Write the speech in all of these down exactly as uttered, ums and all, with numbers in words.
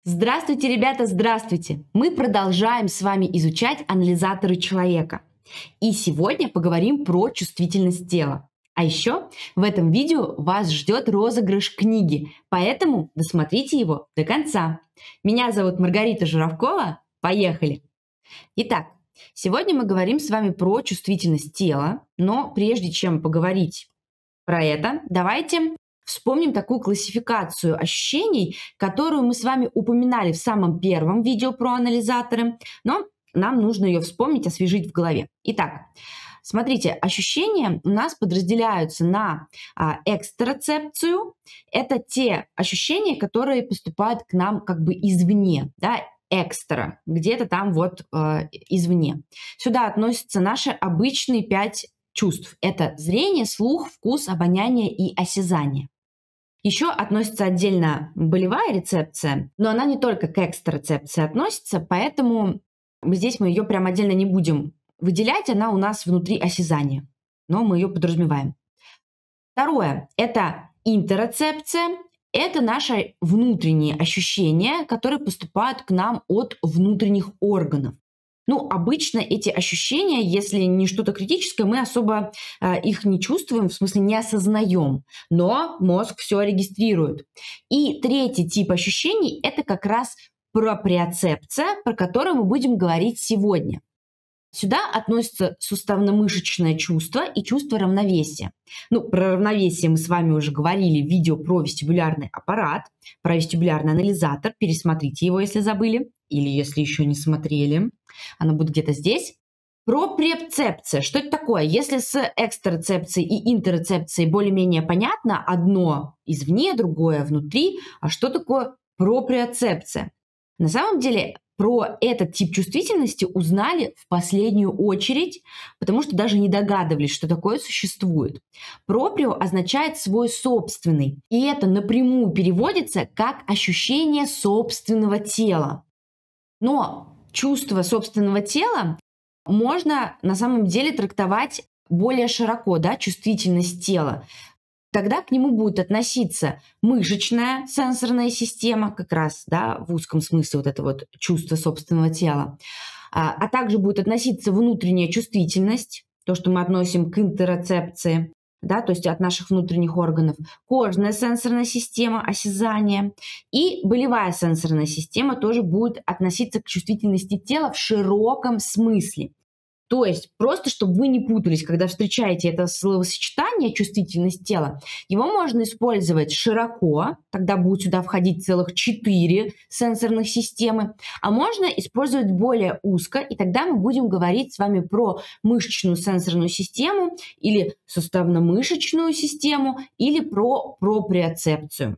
Здравствуйте, ребята, здравствуйте! Мы продолжаем с вами изучать анализаторы человека. И сегодня поговорим про чувствительность тела. А еще в этом видео вас ждет розыгрыш книги, поэтому досмотрите его до конца. Меня зовут Маргарита Журавкова. Поехали! Итак, сегодня мы говорим с вами про чувствительность тела, но прежде чем поговорить про это, давайте вспомним такую классификацию ощущений, которую мы с вами упоминали в самом первом видео про анализаторы, но нам нужно ее вспомнить, освежить в голове. Итак, смотрите, ощущения у нас подразделяются на а, экстероцепцию. Это те ощущения, которые поступают к нам как бы извне, да, экстра, где-то там вот э, извне. Сюда относятся наши обычные пять чувств. Это зрение, слух, вкус, обоняние и осязание. Еще относится отдельно болевая рецепция, но она не только к экстероцепции относится, поэтому здесь мы ее прям отдельно не будем выделять, она у нас внутри осязания, но мы ее подразумеваем. Второе – это интероцепция, это наши внутренние ощущения, которые поступают к нам от внутренних органов. Ну, обычно эти ощущения, если не что-то критическое, мы особо э, их не чувствуем, в смысле не осознаем, но мозг все регистрирует. И третий тип ощущений – это как раз проприоцепция, про которую мы будем говорить сегодня. Сюда относятся суставно-мышечное чувство и чувство равновесия. Ну, про равновесие мы с вами уже говорили в видео про вестибулярный аппарат, про вестибулярный анализатор. Пересмотрите его, если забыли, или если еще не смотрели. Оно будет где-то здесь. Проприоцепция. Что это такое? Если с экстероцепцией и интероцепцией более-менее понятно, одно извне, другое внутри, а что такое проприоцепция? На самом деле, про этот тип чувствительности узнали в последнюю очередь, потому что даже не догадывались, что такое существует. Проприо означает свой собственный, и это напрямую переводится как ощущение собственного тела. Но чувство собственного тела можно на самом деле трактовать более широко, да, чувствительность тела. Тогда к нему будет относиться мышечная сенсорная система, как раз, да, в узком смысле вот это вот чувство собственного тела, а, а также будет относиться внутренняя чувствительность, то, что мы относим к интероцепции, да, то есть от наших внутренних органов, кожная сенсорная система, осязание, и болевая сенсорная система тоже будет относиться к чувствительности тела в широком смысле. То есть, просто чтобы вы не путались, когда встречаете это словосочетание «чувствительность тела», его можно использовать широко, тогда будет сюда входить целых четыре сенсорных системы, а можно использовать более узко, и тогда мы будем говорить с вами про мышечную сенсорную систему или суставно-мышечную систему, или про проприоцепцию.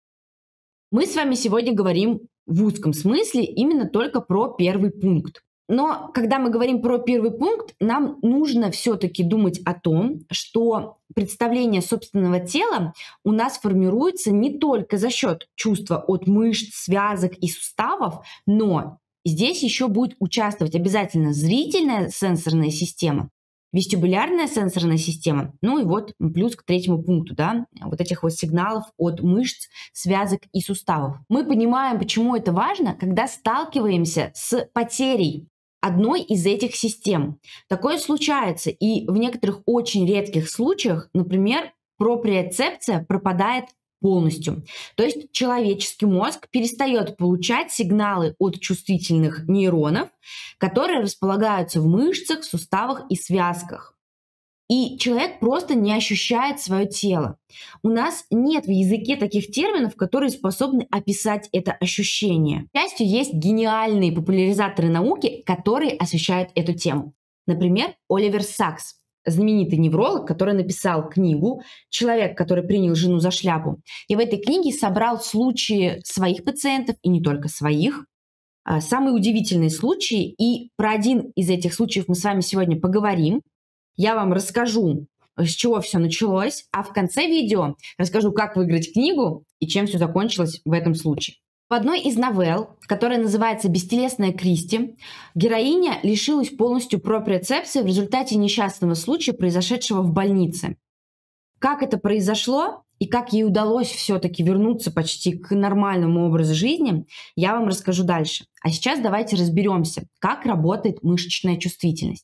Мы с вами сегодня говорим в узком смысле именно только про первый пункт. Но когда мы говорим про первый пункт, нам нужно все-таки думать о том, что представление собственного тела у нас формируется не только за счет чувства от мышц, связок и суставов, но здесь еще будет участвовать обязательно зрительная сенсорная система, вестибулярная сенсорная система, ну и вот плюс к третьему пункту, да, вот этих вот сигналов от мышц, связок и суставов. Мы понимаем, почему это важно, когда сталкиваемся с потерей одной из этих систем. Такое случается, и в некоторых очень редких случаях, например, проприоцепция пропадает полностью. То есть человеческий мозг перестает получать сигналы от чувствительных нейронов, которые располагаются в мышцах, суставах и связках. И человек просто не ощущает свое тело. У нас нет в языке таких терминов, которые способны описать это ощущение. К счастью, есть гениальные популяризаторы науки, которые освещают эту тему. Например, Оливер Сакс, знаменитый невролог, который написал книгу «Человек, который принял жену за шляпу». И в этой книге собрал случаи своих пациентов, и не только своих, самые удивительные случаи. И про один из этих случаев мы с вами сегодня поговорим. Я вам расскажу, с чего все началось, а в конце видео расскажу, как выиграть книгу и чем все закончилось в этом случае. В одной из новелл, которая называется «Бестелесная Кристи», героиня лишилась полностью проприоцепции в результате несчастного случая, произошедшего в больнице. Как это произошло? и как ей удалось все-таки вернуться почти к нормальному образу жизни, я вам расскажу дальше. А сейчас давайте разберемся, как работает мышечная чувствительность.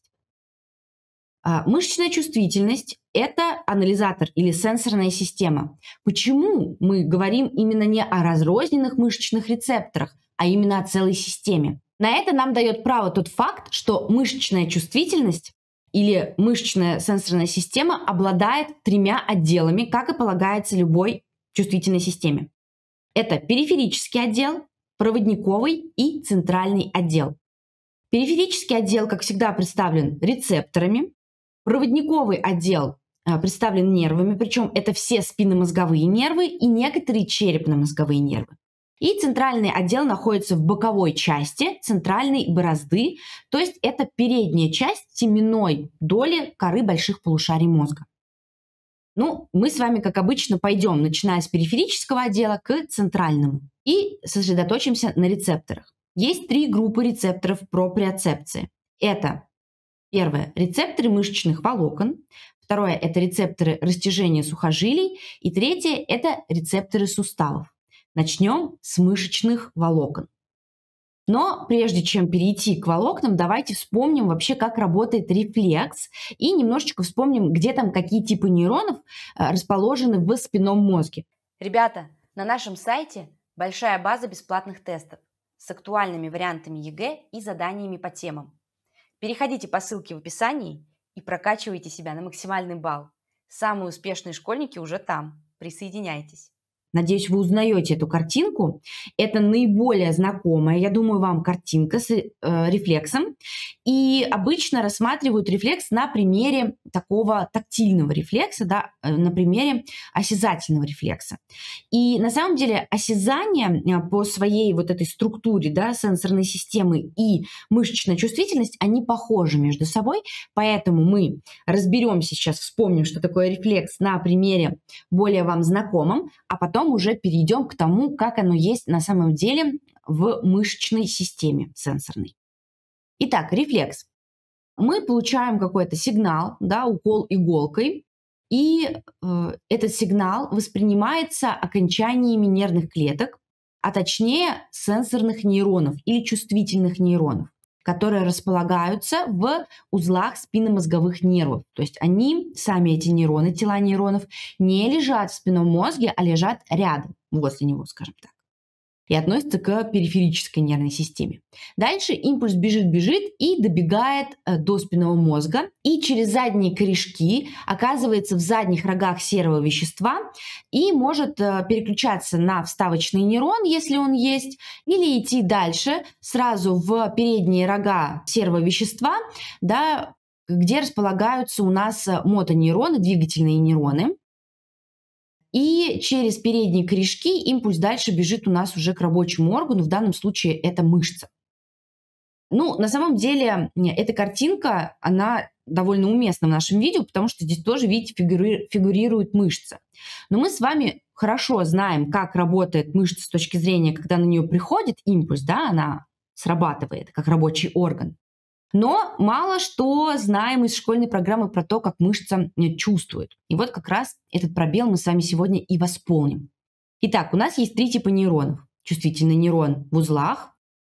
Мышечная чувствительность – это анализатор или сенсорная система. Почему мы говорим именно не о разрозненных мышечных рецепторах, а именно о целой системе? На это нам дает право тот факт, что мышечная чувствительность или мышечная сенсорная система обладает тремя отделами, как и полагается любой чувствительной системе. Это периферический отдел, проводниковый и центральный отдел. Периферический отдел, как всегда, представлен рецепторами. Проводниковый отдел представлен нервами, причем это все спинномозговые нервы и некоторые черепно-мозговые нервы. И центральный отдел находится в боковой части центральной борозды, то есть это передняя часть теменной доли коры больших полушарий мозга. Ну, мы с вами, как обычно, пойдем, начиная с периферического отдела, к центральному и сосредоточимся на рецепторах. Есть три группы рецепторов проприоцепции. Это первое – рецепторы мышечных волокон, второе – это рецепторы растяжения сухожилий, и третье – это рецепторы суставов. Начнем с мышечных волокон. Но прежде чем перейти к волокнам, давайте вспомним вообще, как работает рефлекс, и немножечко вспомним, где там какие типы нейронов расположены в спинном мозге. Ребята, на нашем сайте большая база бесплатных тестов с актуальными вариантами ЕГЭ и заданиями по темам. Переходите по ссылке в описании и прокачивайте себя на максимальный балл. Самые успешные школьники уже там. Присоединяйтесь. Надеюсь, вы узнаете эту картинку. Это наиболее знакомая, я думаю, вам картинка с э, рефлексом. И обычно рассматривают рефлекс на примере такого тактильного рефлекса, да, на примере осязательного рефлекса. И на самом деле осязание по своей вот этой структуре, да, сенсорной системы и мышечная чувствительность, они похожи между собой. Поэтому мы разберемся сейчас, вспомним, что такое рефлекс на примере более вам знакомом, а потом уже перейдем к тому, как оно есть на самом деле в мышечной системе сенсорной. Итак, рефлекс. Мы получаем какой-то сигнал, да, укол иголкой, и э, этот сигнал воспринимается окончаниями нервных клеток, а точнее сенсорных нейронов или чувствительных нейронов, которые располагаются в узлах спинномозговых нервов. То есть они, сами эти нейроны, тела нейронов, не лежат в спинном мозге, а лежат рядом, возле него, скажем так, и относятся к периферической нервной системе. Дальше импульс бежит-бежит и добегает до спинного мозга, и через задние корешки оказывается в задних рогах серого вещества и может переключаться на вставочный нейрон, если он есть, или идти дальше сразу в передние рога серого вещества, да, где располагаются у нас мотонейроны, двигательные нейроны. И через передние корешки импульс дальше бежит у нас уже к рабочему органу, в данном случае это мышца. Ну, на самом деле, эта картинка, она довольно уместна в нашем видео, потому что здесь тоже, видите, фигури- фигурирует мышца. Но мы с вами хорошо знаем, как работает мышца с точки зрения, когда на нее приходит импульс, да, она срабатывает как рабочий орган. Но мало что знаем из школьной программы про то, как мышца чувствует. И вот как раз этот пробел мы с вами сегодня и восполним. Итак, у нас есть три типа нейронов. Чувствительный нейрон в узлах,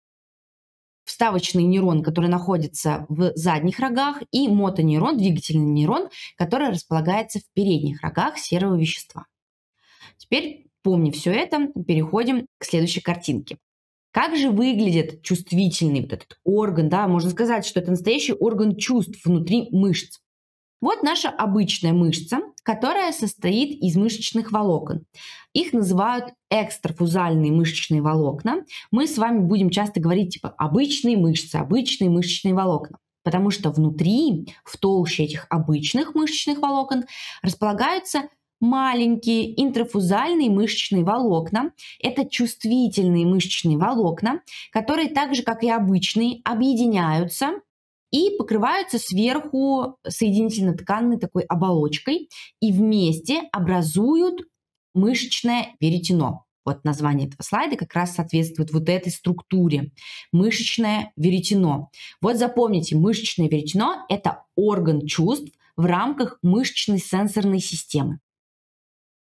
вставочный нейрон, который находится в задних рогах, и мотонейрон, двигательный нейрон, который располагается в передних рогах серого вещества. Теперь, помня все это, переходим к следующей картинке. Как же выглядит чувствительный вот этот орган, да, можно сказать, что это настоящий орган чувств внутри мышц. Вот наша обычная мышца, которая состоит из мышечных волокон. Их называют экстрафузальные мышечные волокна. Мы с вами будем часто говорить типа обычные мышцы, обычные мышечные волокна. Потому что внутри, в толще этих обычных мышечных волокон располагаются маленькие интрафузальные мышечные волокна. Это чувствительные мышечные волокна, которые так же, как и обычные, объединяются и покрываются сверху соединительно-тканной такой оболочкой и вместе образуют мышечное веретено. Вот название этого слайда как раз соответствует вот этой структуре. Мышечное веретено. Вот запомните, мышечное веретено – это орган чувств в рамках мышечной сенсорной системы.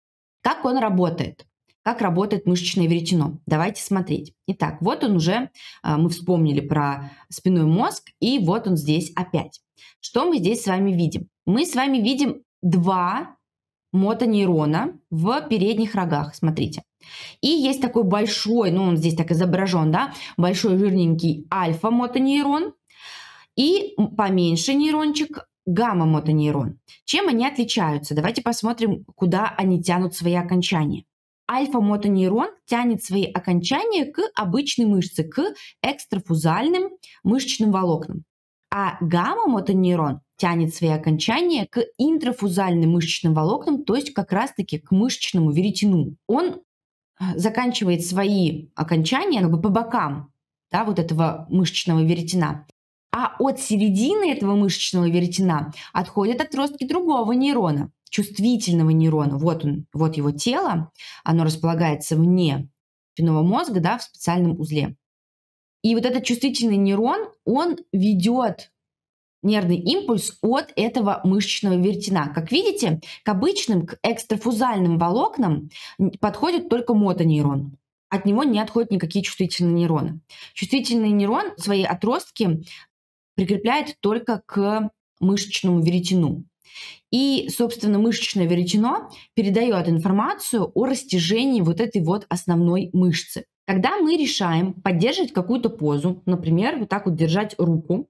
Как он работает? Как работает мышечное веретено? Давайте смотреть. Итак, вот он уже, мы вспомнили про спинной мозг, и вот он здесь опять. Что мы здесь с вами видим? Мы с вами видим два мотонейрона в передних рогах, смотрите. И есть такой большой, ну он здесь так изображен, да, большой жирненький альфа-мотонейрон и поменьше нейрончик гамма-мотонейрон. Чем они отличаются? Давайте посмотрим, куда они тянут свои окончания. Альфа-мотонейрон тянет свои окончания к обычной мышце, к экстрафузальным мышечным волокнам. А гамма-мотонейрон тянет свои окончания к интрафузальным мышечным волокнам, то есть как раз-таки к мышечному веретену. Он заканчивает свои окончания как бы по бокам, да, вот этого мышечного веретена. А от середины этого мышечного веретена отходят отростки другого нейрона, чувствительного нейрона. Вот он, вот его тело, оно располагается вне спинного мозга, да, в специальном узле. И вот этот чувствительный нейрон, он ведет нервный импульс от этого мышечного веретена. Как видите, к обычным, к экстрафузальным волокнам подходит только мотонейрон. От него не отходят никакие чувствительные нейроны. Чувствительный нейрон свои отростки прикрепляет только к мышечному веретену. И, собственно, мышечное веретено передает информацию о растяжении вот этой вот основной мышцы. Когда мы решаем поддерживать какую-то позу, например, вот так вот держать руку,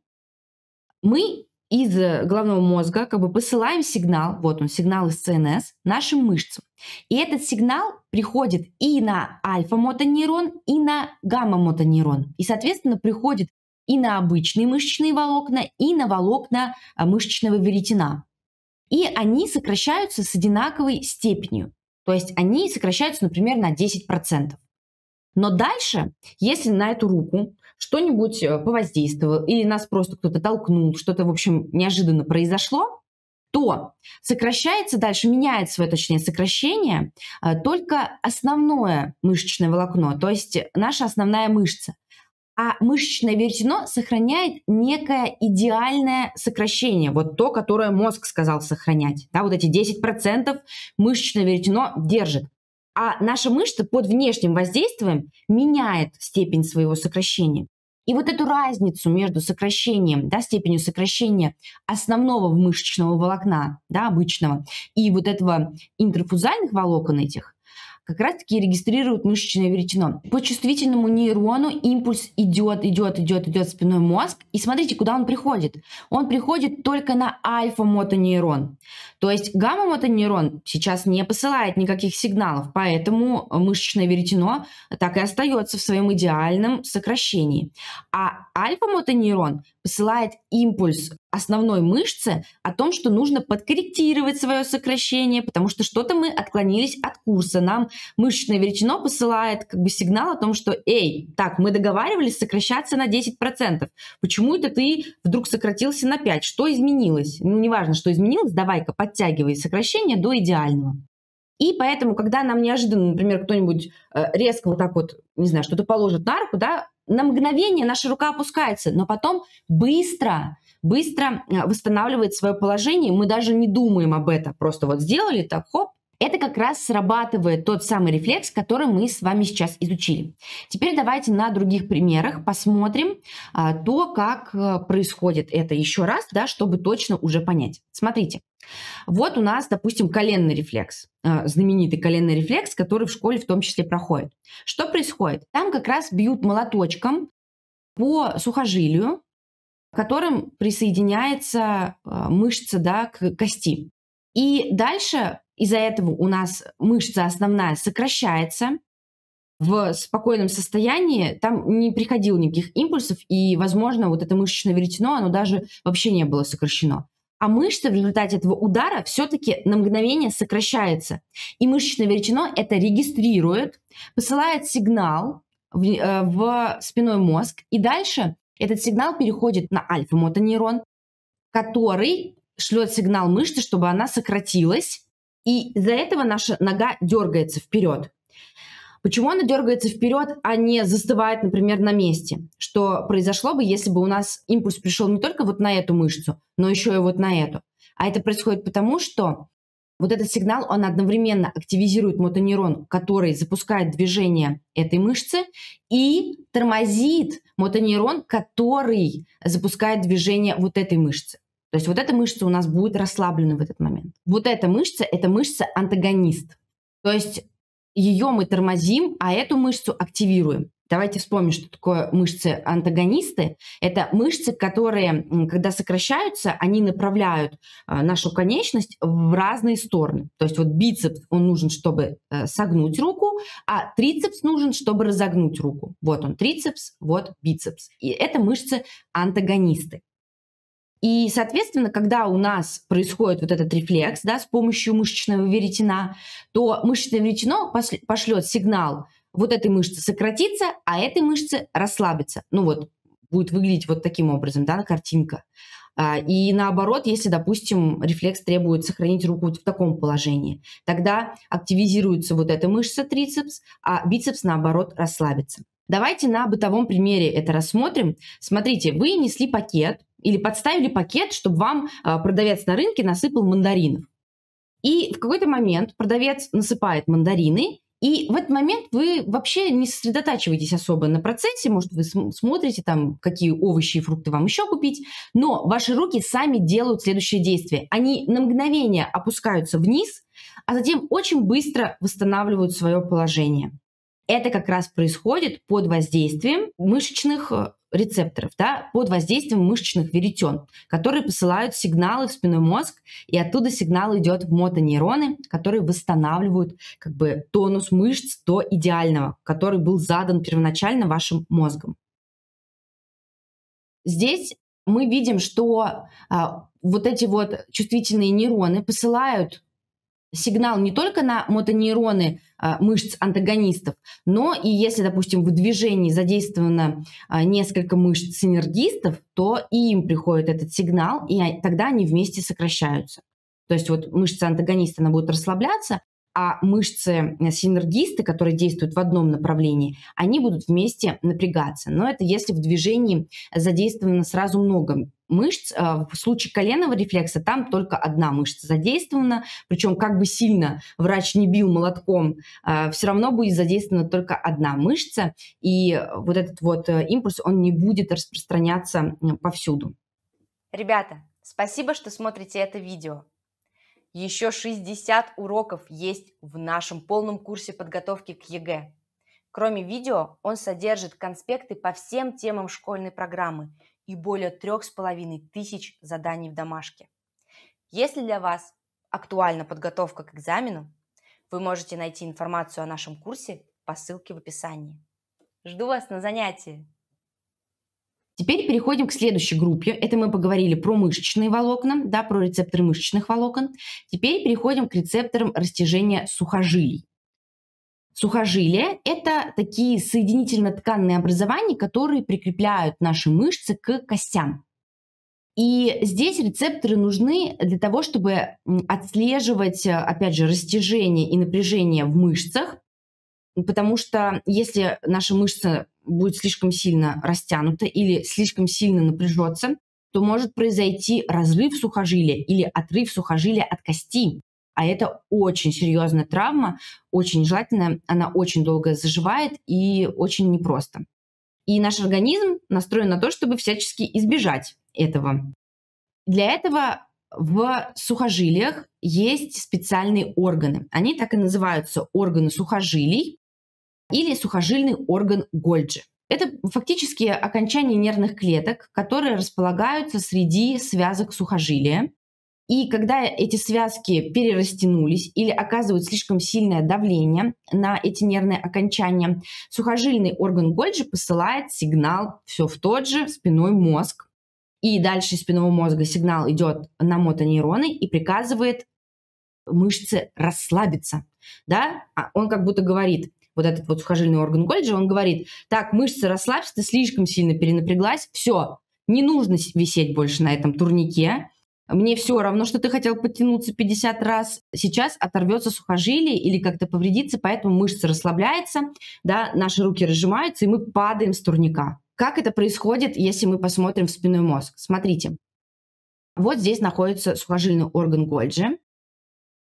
мы из головного мозга как бы посылаем сигнал, вот он, сигнал из ЦНС, нашим мышцам. И этот сигнал приходит и на альфа-мотонейрон, и на гамма-мотонейрон. И, соответственно, приходит и на обычные мышечные волокна, и на волокна мышечного веретена. И они сокращаются с одинаковой степенью. То есть они сокращаются, например, на десять процентов. Но дальше, если на эту руку что-нибудь повоздействовало, или нас просто кто-то толкнул, что-то, в общем, неожиданно произошло, то сокращается дальше, меняет свое, точнее, сокращение только основное мышечное волокно, то есть наша основная мышца. А мышечное веретено сохраняет некое идеальное сокращение, вот то, которое мозг сказал сохранять. Да, вот эти десять процентов мышечное веретено держит. А наша мышца под внешним воздействием меняет степень своего сокращения. И вот эту разницу между сокращением, да, степенью сокращения основного мышечного волокна, да, обычного, и вот этого интрафузальных волокон этих, как раз-таки регистрирует мышечное веретено. По чувствительному нейрону импульс идет, идет, идет, идет в спинной мозг. И смотрите, куда он приходит. Он приходит только на альфа-мотонейрон. То есть гамма-мотонейрон сейчас не посылает никаких сигналов, поэтому мышечное веретено так и остается в своем идеальном сокращении. А альфа-мотонейрон посылает импульс основной мышце о том, что нужно подкорректировать свое сокращение, потому что что-то мы отклонились от курса. Нам мышечное веретено посылает как бы сигнал о том, что «Эй, так, мы договаривались сокращаться на десять процентов. Почему это ты вдруг сократился на пять процентов? Что изменилось?» Ну, неважно, что изменилось, давай-ка подтягивай сокращение до идеального. И поэтому, когда нам неожиданно, например, кто-нибудь резко вот так вот, не знаю, что-то положит на руку, да, на мгновение наша рука опускается, но потом быстро, быстро восстанавливает свое положение, мы даже не думаем об этом, просто вот сделали так, хоп. Это как раз срабатывает тот самый рефлекс, который мы с вами сейчас изучили. Теперь давайте на других примерах посмотрим а, то, как а, происходит это еще раз, да, чтобы точно уже понять. Смотрите, вот у нас, допустим, коленный рефлекс, а, знаменитый коленный рефлекс, который в школе в том числе проходит. Что происходит? Там как раз бьют молоточком по сухожилию, к которым присоединяется а, мышца, да, к кости. И дальше из-за этого у нас мышца основная сокращается в спокойном состоянии, там не приходило никаких импульсов, и, возможно, вот это мышечное веретено, оно даже вообще не было сокращено. А мышца в результате этого удара все-таки на мгновение сокращается. И мышечное веретено это регистрирует, посылает сигнал в, э, в спинной мозг, и дальше этот сигнал переходит на альфа-мотонейрон, который шлет сигнал мышце, чтобы она сократилась, и из-за этого наша нога дергается вперед. Почему она дергается вперед, а не застывает, например, на месте? Что произошло бы, если бы у нас импульс пришел не только вот на эту мышцу, но еще и вот на эту. А это происходит потому, что вот этот сигнал, он одновременно активизирует мотонейрон, который запускает движение этой мышцы, и тормозит мотонейрон, который запускает движение вот этой мышцы. То есть вот эта мышца у нас будет расслаблена в этот момент. Вот эта мышца – это мышца-антагонист. То есть ее мы тормозим, а эту мышцу активируем. Давайте вспомним, что такое мышцы-антагонисты. Это мышцы, которые, когда сокращаются, они направляют нашу конечность в разные стороны. То есть вот бицепс, он нужен, чтобы согнуть руку, а трицепс нужен, чтобы разогнуть руку. Вот он трицепс, вот бицепс. И это мышцы-антагонисты. И, соответственно, когда у нас происходит вот этот рефлекс, да, с помощью мышечного веретена, то мышечное веретено пошлет сигнал вот этой мышце сократиться, а этой мышце расслабиться. Ну вот, будет выглядеть вот таким образом, да, картинка. И наоборот, если, допустим, рефлекс требует сохранить руку вот в таком положении, тогда активизируется вот эта мышца трицепс, а бицепс, наоборот, расслабится. Давайте на бытовом примере это рассмотрим. Смотрите, вы несли пакет или подставили пакет, чтобы вам продавец на рынке насыпал мандаринов. И в какой-то момент продавец насыпает мандарины, и в этот момент вы вообще не сосредотачиваетесь особо на процессе, может, вы смотрите, там, какие овощи и фрукты вам еще купить, но ваши руки сами делают следующее действие. Они на мгновение опускаются вниз, а затем очень быстро восстанавливают свое положение. Это как раз происходит под воздействием мышечных рецепторов, да, под воздействием мышечных веретен, которые посылают сигналы в спинной мозг, и оттуда сигнал идет в мотонейроны, которые восстанавливают как бы тонус мышц до идеального, который был задан первоначально вашим мозгом. Здесь мы видим, что а, вот эти вот чувствительные нейроны посылают сигнал не только на мотонейроны а, мышц антагонистов, но и если, допустим, в движении задействовано а, несколько мышц синергистов, то и им приходит этот сигнал, и а, тогда они вместе сокращаются. То есть вот мышца антагониста, она будет расслабляться, а мышцы синергисты, которые действуют в одном направлении, они будут вместе напрягаться. Но это если в движении задействовано сразу много мышц. В случае коленного рефлекса там только одна мышца задействована, причем как бы сильно врач не бил молотком, все равно будет задействована только одна мышца, и вот этот вот импульс, он не будет распространяться повсюду. Ребята, спасибо, что смотрите это видео. Еще шестьдесят уроков есть в нашем полном курсе подготовки к ЕГЭ. Кроме видео, он содержит конспекты по всем темам школьной программы и более трех с половиной тысяч заданий в домашке. Если для вас актуальна подготовка к экзамену, вы можете найти информацию о нашем курсе по ссылке в описании. Жду вас на занятии! Теперь переходим к следующей группе. Это мы поговорили про мышечные волокна, да, про рецепторы мышечных волокон. Теперь переходим к рецепторам растяжения сухожилий. Сухожилия – это такие соединительно-тканные образования, которые прикрепляют наши мышцы к костям. И здесь рецепторы нужны для того, чтобы отслеживать, опять же, растяжение и напряжение в мышцах, потому что если наша мышца будет слишком сильно растянута или слишком сильно напряжется, то может произойти разрыв сухожилия или отрыв сухожилия от кости. А это очень серьезная травма, очень желательно, она очень долго заживает и очень непросто. И наш организм настроен на то, чтобы всячески избежать этого. Для этого в сухожилиях есть специальные органы. Они так и называются органы сухожилий или сухожильный орган Гольджи. Это фактически окончания нервных клеток, которые располагаются среди связок сухожилия. И когда эти связки перерастянулись или оказывают слишком сильное давление на эти нервные окончания, сухожильный орган Гольджи посылает сигнал все в тот же спинной мозг. И дальше из спинного мозга сигнал идет на мотонейроны и приказывает мышце расслабиться. Да? Он как будто говорит, вот этот вот сухожильный орган Гольджи, он говорит: так, мышцы, расслабься, ты слишком сильно перенапряглась, все, не нужно висеть больше на этом турнике, мне все равно, что ты хотел подтянуться пятьдесят раз, сейчас оторвется сухожилие или как-то повредится, поэтому мышца расслабляется, да, наши руки разжимаются, и мы падаем с турника. Как это происходит, если мы посмотрим в спинной мозг? Смотрите, вот здесь находится сухожильный орган Гольджи,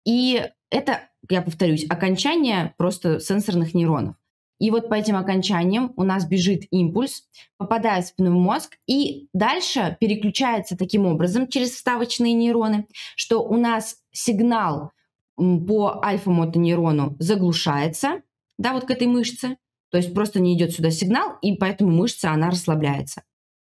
И это, я повторюсь, окончание просто сенсорных нейронов. И вот по этим окончаниям у нас бежит импульс, попадает в спинной мозг и дальше переключается таким образом через вставочные нейроны, что у нас сигнал по альфа-мотонейрону заглушается, да, вот к этой мышце, то есть просто не идет сюда сигнал, и поэтому мышца, она расслабляется.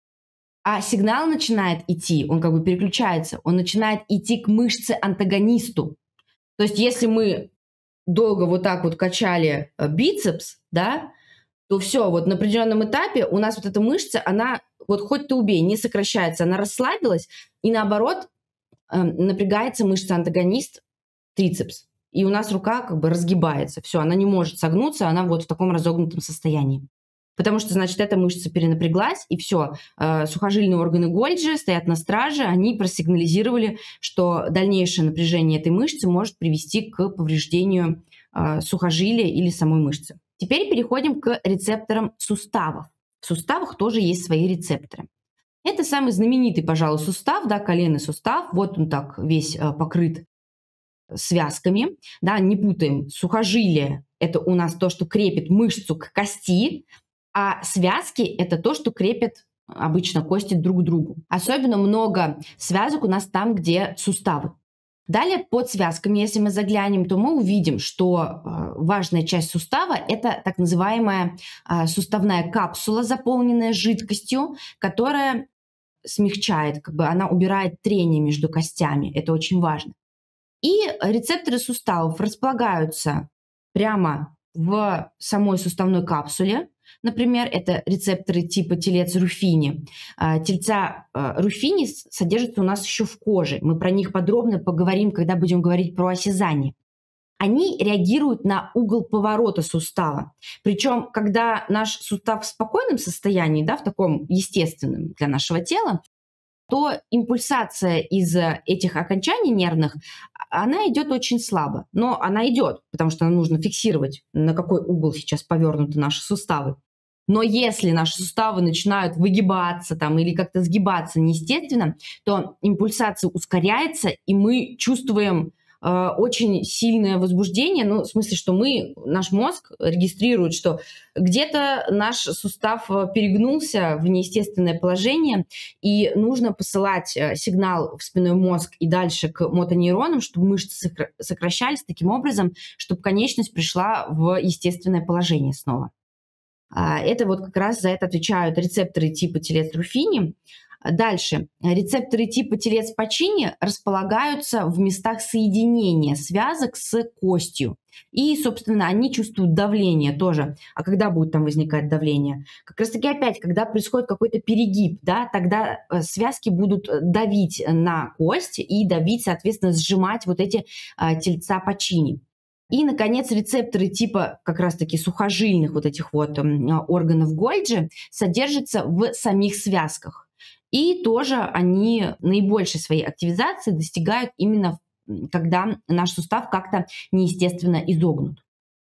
А сигнал начинает идти, он как бы переключается, он начинает идти к мышце-антагонисту. То есть если мы долго вот так вот качали бицепс, да, то все, вот на определенном этапе у нас вот эта мышца, она, вот хоть ты убей, не сокращается, она расслабилась, и наоборот э, напрягается мышца-антагонист, трицепс. И у нас рука как бы разгибается, все, она не может согнуться, она вот в таком разогнутом состоянии. Потому что, значит, эта мышца перенапряглась, и все, э, сухожильные органы Гольджи стоят на страже, они просигнализировали, что дальнейшее напряжение этой мышцы может привести к повреждению э, сухожилия или самой мышцы. Теперь переходим к рецепторам суставов. В суставах тоже есть свои рецепторы. Это самый знаменитый, пожалуй, сустав, да, коленный сустав. Вот он так весь э, покрыт связками. Да, не путаем, сухожилие – это у нас то, что крепит мышцу к кости, а связки – это то, что крепят обычно кости друг к другу. Особенно много связок у нас там, где суставы. Далее под связками, если мы заглянем, то мы увидим, что э, важная часть сустава – это так называемая э, суставная капсула, заполненная жидкостью, которая смягчает, как бы она убирает трение между костями. Это очень важно. И рецепторы суставов располагаются прямо в самой суставной капсуле. Например, это рецепторы типа телец Руффини. Тельца Руффини содержатся у нас еще в коже. Мы про них подробно поговорим, когда будем говорить про осязание. Они реагируют на угол поворота сустава. Причем, когда наш сустав в спокойном состоянии, да, в таком естественном для нашего тела, то импульсация из этих окончаний нервных, она идет очень слабо. Но она идет, потому что нам нужно фиксировать, на какой угол сейчас повернуты наши суставы. Но если наши суставы начинают выгибаться там, или как-то сгибаться неестественно, то импульсация ускоряется, и мы чувствуем э, очень сильное возбуждение. Ну, в смысле, что мы, наш мозг регистрирует, что где-то наш сустав перегнулся в неестественное положение, и нужно посылать сигнал в спинной мозг и дальше к мотонейронам, чтобы мышцы сокращались таким образом, чтобы конечность пришла в естественное положение снова. Это вот как раз за это отвечают рецепторы типа телец Руффини. Дальше. Рецепторы типа телец Пачини располагаются в местах соединения связок с костью. И, собственно, они чувствуют давление тоже. А когда будет там возникать давление? Как раз таки опять, когда происходит какой-то перегиб, да, тогда связки будут давить на кость и давить, соответственно, сжимать вот эти а, тельца Пачини. И, наконец, рецепторы типа как раз-таки сухожильных вот этих вот органов Гольджи содержатся в самих связках. И тоже они наибольшей своей активизации достигают именно когда наш сустав как-то неестественно изогнут.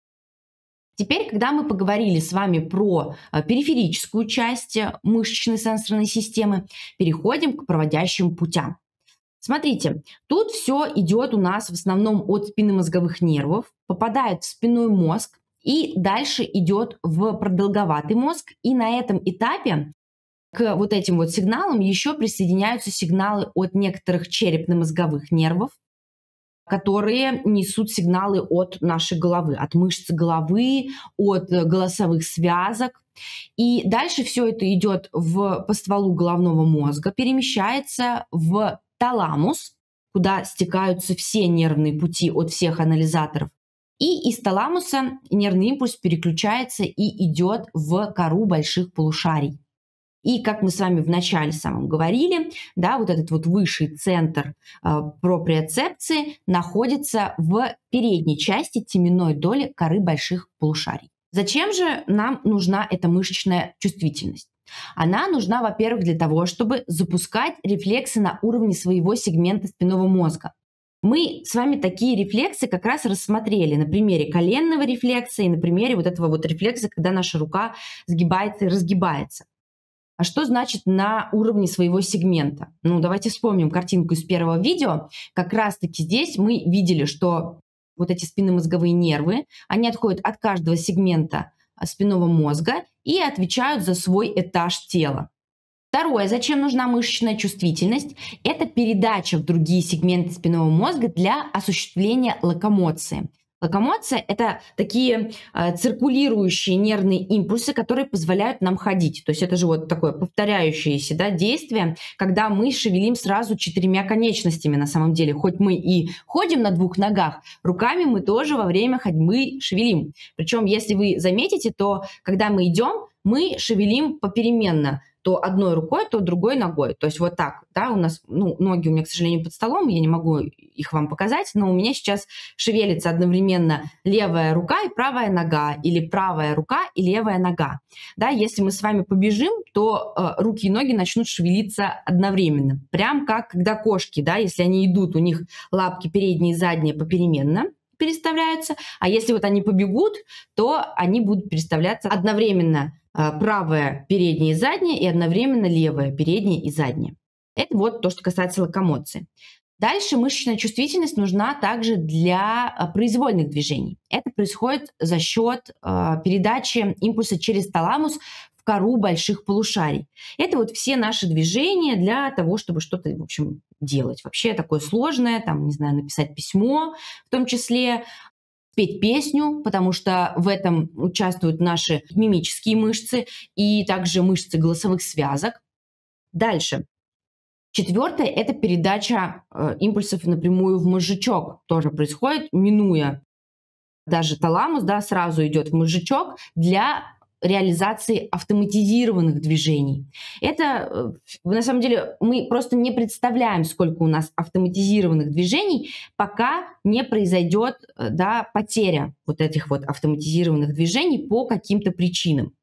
Теперь, когда мы поговорили с вами про периферическую часть мышечной сенсорной системы, переходим к проводящим путям. Смотрите, тут все идет у нас в основном от спинномозговых нервов, попадает в спинной мозг и дальше идет в продолговатый мозг. И на этом этапе к вот этим вот сигналам еще присоединяются сигналы от некоторых черепно-мозговых нервов, которые несут сигналы от нашей головы, от мышц головы, от голосовых связок. И дальше все это идет в, по стволу головного мозга, перемещается в таламус, куда стекаются все нервные пути от всех анализаторов. И из таламуса нервный импульс переключается и идет в кору больших полушарий. И как мы с вами в начале самом говорили, да, вот этот вот высший центр э, проприоцепции находится в передней части теменной доли коры больших полушарий. Зачем же нам нужна эта мышечная чувствительность? Она нужна, во-первых, для того, чтобы запускать рефлексы на уровне своего сегмента спинного мозга. Мы с вами такие рефлексы как раз рассмотрели на примере коленного рефлекса и на примере вот этого вот рефлекса, когда наша рука сгибается и разгибается. А что значит на уровне своего сегмента? Ну, давайте вспомним картинку из первого видео. Как раз-таки здесь мы видели, что вот эти спинномозговые нервы, они отходят от каждого сегмента спинного мозга и отвечают за свой этаж тела. Второе, зачем нужна мышечная чувствительность? Это передача в другие сегменты спинного мозга для осуществления локомоции. Локомоция – это такие э, циркулирующие нервные импульсы, которые позволяют нам ходить. То есть это же вот такое повторяющееся, да, действие, когда мы шевелим сразу четырьмя конечностями на самом деле. Хоть мы и ходим на двух ногах, руками мы тоже во время ходьбы шевелим. Причем, если вы заметите, то когда мы идем, мы шевелим попеременно. То одной рукой, то другой ногой. То есть вот так, да, у нас, ну, ноги у меня, к сожалению, под столом, я не могу их вам показать, но у меня сейчас шевелится одновременно левая рука и правая нога, или правая рука и левая нога. Да, если мы с вами побежим, то э, руки и ноги начнут шевелиться одновременно. Прям как когда кошки, да, если они идут, у них лапки передние и задние попеременно переставляются, а если вот они побегут, то они будут переставляться одновременно. Правая передняя и задняя, и одновременно левая передняя и задняя. Это вот то, что касается локомоции. Дальше мышечная чувствительность нужна также для произвольных движений. Это происходит за счет э, передачи импульса через таламус в кору больших полушарий. Это вот все наши движения для того, чтобы что-то, в общем, делать. Вообще такое сложное, там, не знаю, написать письмо в том числе, спеть песню, потому что в этом участвуют наши мимические мышцы и также мышцы голосовых связок. Дальше. Четвертое – это передача э, импульсов напрямую в мозжечок. Тоже происходит, минуя даже таламус, да, сразу идет в мозжечок для реализации автоматизированных движений. Это, на самом деле, мы просто не представляем, сколько у нас автоматизированных движений, пока не произойдет, да, потеря вот этих вот автоматизированных движений по каким-то причинам.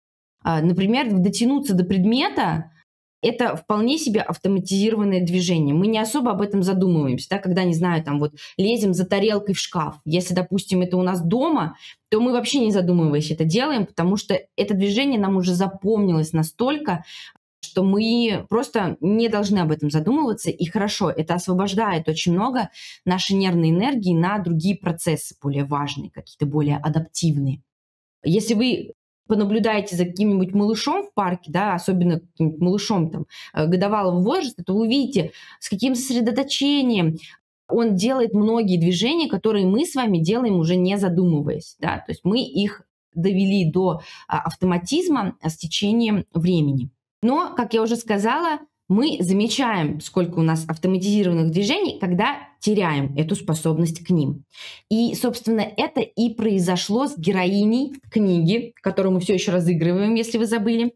Например, дотянуться до предмета – это вполне себе автоматизированное движение. Мы не особо об этом задумываемся, да, когда, не знаю, там вот лезем за тарелкой в шкаф. Если, допустим, это у нас дома, то мы вообще не задумываясь это делаем, потому что это движение нам уже запомнилось настолько, что мы просто не должны об этом задумываться. И хорошо, это освобождает очень много нашей нервной энергии на другие процессы более важные, какие-то более адаптивные. Если вы понаблюдаете за каким-нибудь малышом в парке, да, особенно каким-нибудь малышом там, годовалого возраста, то вы увидите, с каким сосредоточением он делает многие движения, которые мы с вами делаем уже не задумываясь. Да? То есть мы их довели до автоматизма с течением времени. Но, как я уже сказала, мы замечаем, сколько у нас автоматизированных движений, когда теряем эту способность к ним. И, собственно, это и произошло с героиней книги, которую мы все еще разыгрываем, если вы забыли.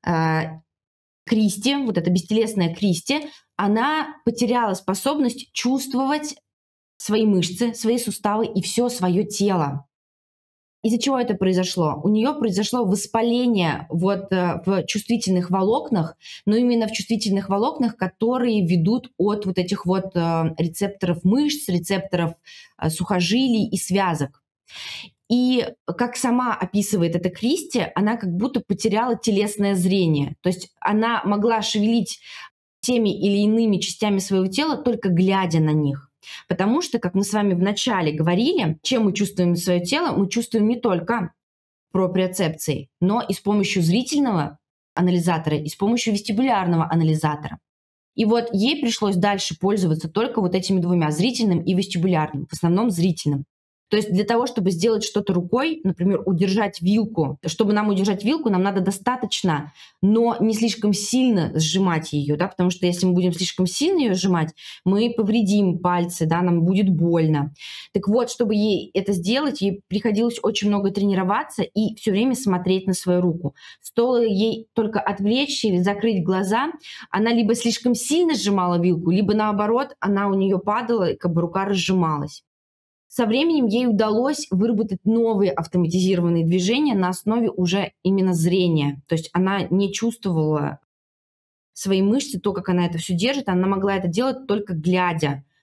Кристи, вот эта бестелесная Кристи, она потеряла способность чувствовать свои мышцы, свои суставы и все свое тело. Из-за чего это произошло? У нее произошло воспаление вот в чувствительных волокнах, но именно в чувствительных волокнах, которые ведут от вот этих вот рецепторов мышц, рецепторов сухожилий и связок. И как сама описывает это Кристи, она как будто потеряла телесное зрение. То есть она могла шевелить теми или иными частями своего тела, только глядя на них. Потому что, как мы с вами вначале говорили, чем мы чувствуем свое тело, мы чувствуем не только проприоцепцией, но и с помощью зрительного анализатора, и с помощью вестибулярного анализатора. И вот ей пришлось дальше пользоваться только вот этими двумя, зрительным и вестибулярным, в основном зрительным. То есть для того, чтобы сделать что-то рукой, например, удержать вилку, чтобы нам удержать вилку, нам надо достаточно, но не слишком сильно сжимать ее, да, потому что если мы будем слишком сильно ее сжимать, мы повредим пальцы, да, нам будет больно. Так вот, чтобы ей это сделать, ей приходилось очень много тренироваться и все время смотреть на свою руку. Стоило ей только отвлечься или закрыть глаза, она либо слишком сильно сжимала вилку, либо наоборот, она у нее падала, и как бы рука разжималась. Со временем ей удалось выработать новые автоматизированные движения на основе уже именно зрения. То есть она не чувствовала свои мышцы, то, как она это все держит, она могла это делать только глядя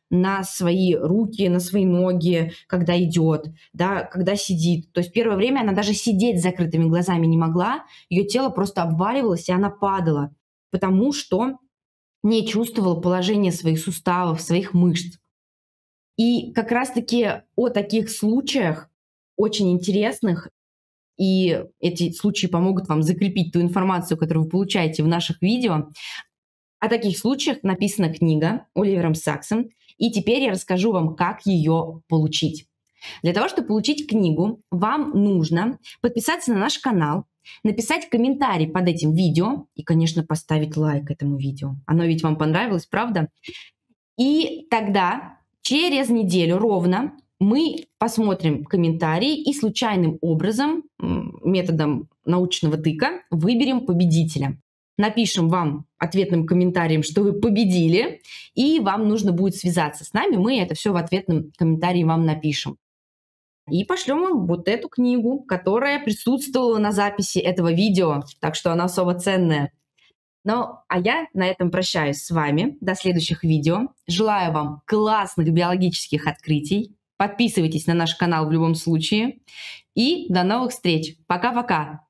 на свои руки, на свои ноги, когда идет, да, когда сидит. То есть первое время она даже сидеть с закрытыми глазами не могла, ее тело просто обваливалось, и она падала, потому что не чувствовала положение своих суставов, своих мышц. И как раз-таки о таких случаях, очень интересных, и эти случаи помогут вам закрепить ту информацию, которую вы получаете в наших видео. О таких случаях написана книга Оливером Саксом, и теперь я расскажу вам, как ее получить. Для того, чтобы получить книгу, вам нужно подписаться на наш канал, написать комментарий под этим видео и, конечно, поставить лайк этому видео. Оно ведь вам понравилось, правда? И тогда через неделю ровно мы посмотрим комментарии и случайным образом, методом научного тыка, выберем победителя. Напишем вам ответным комментарием, что вы победили, и вам нужно будет связаться с нами. Мы это все в ответном комментарии вам напишем. И пошлем вам вот эту книгу, которая присутствовала на записи этого видео, так что она особо ценная. Ну, а я на этом прощаюсь с вами. До следующих видео. Желаю вам классных биологических открытий. Подписывайтесь на наш канал в любом случае. И до новых встреч. Пока-пока.